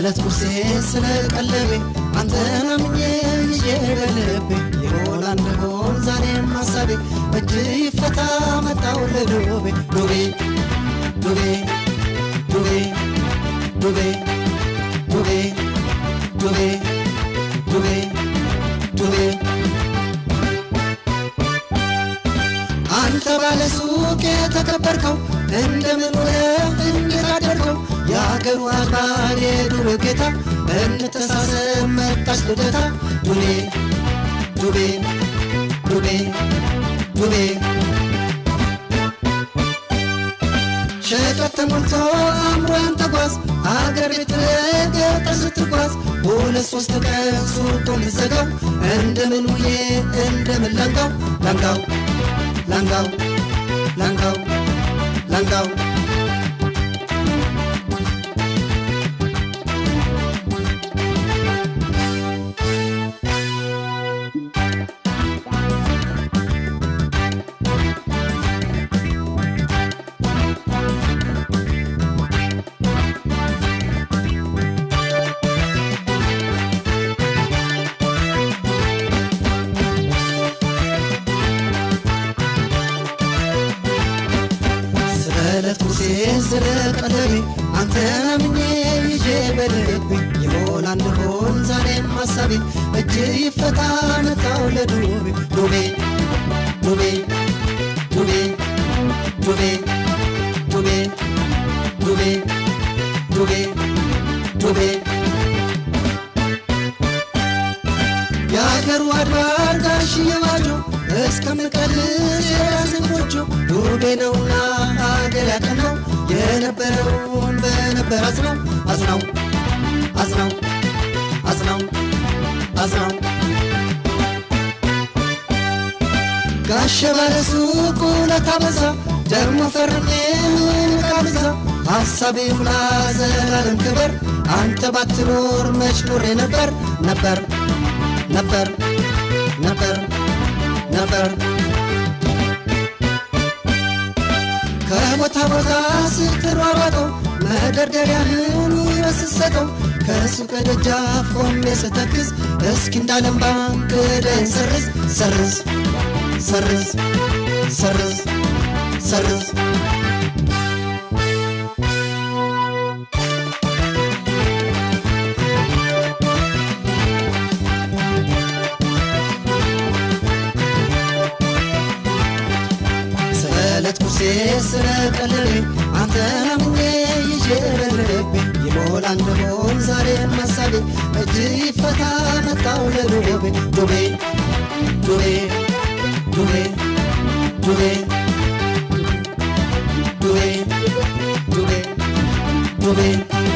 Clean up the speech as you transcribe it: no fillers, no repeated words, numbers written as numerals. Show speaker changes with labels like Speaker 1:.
Speaker 1: سالت كرسي سلك قلبي أنت نمني يجي بلبي يقول عندهم زارين مصابي بجي فتا متاول دوبي دوبي دوبي دوبي دوبي دوبي دوبي دوبي دوبي أنت بالسوق تكبركوا عندما ولا قدركوا يا قروات بالي دوبكتا أنت تساسم تسددتا دوبي دوبي دوبي دوبي شكلت ملتو أمرو أنت قاس أقر بتريد تستقاس بولس وستقاس سوطو مزقاو عندما ويه عندما لنقاو لنقاو لنقاو لنقاو لنقاو سلك قلبي أنت مني يجي بلبي يقول عندهم زارين مصابي بجي فتا متاول دوبي دوبي دوبي دوبي دوبي دوبي دوبي دوبي دوبي يا قروات بارقاش يواجو اسكم قلس ياسموجو دوبي نونا አገላቀነው የነበረውን በነበር አዝነው ጋሽ ባለሱቁ ለታበዛ ደግሞ ፈርሜ ካበዛ ሐሳቤ ሙላ ዘላለም ክብር አንተ ባትኖር መች ኖሬ ነበር ነበር ነበር ነበር ነበር ከቦታ ቦታ ስትሯሯጠው መደርደሪያህን ይረስሰጠው ከሱቅ ደጃፍ ቆሜ ስተክዝ እስኪ እንዳለም ባንክ ደን ሰርዝ ሰርዝ ሰርዝ ሰርዝ ሰርዝ سلك قلبي أنت نمني يجي بلبي يقول عندهم زارين مصابي بجي فتا متاول دوبي دوبي دوبي دوبي دوبي دوبي دوبي دوبي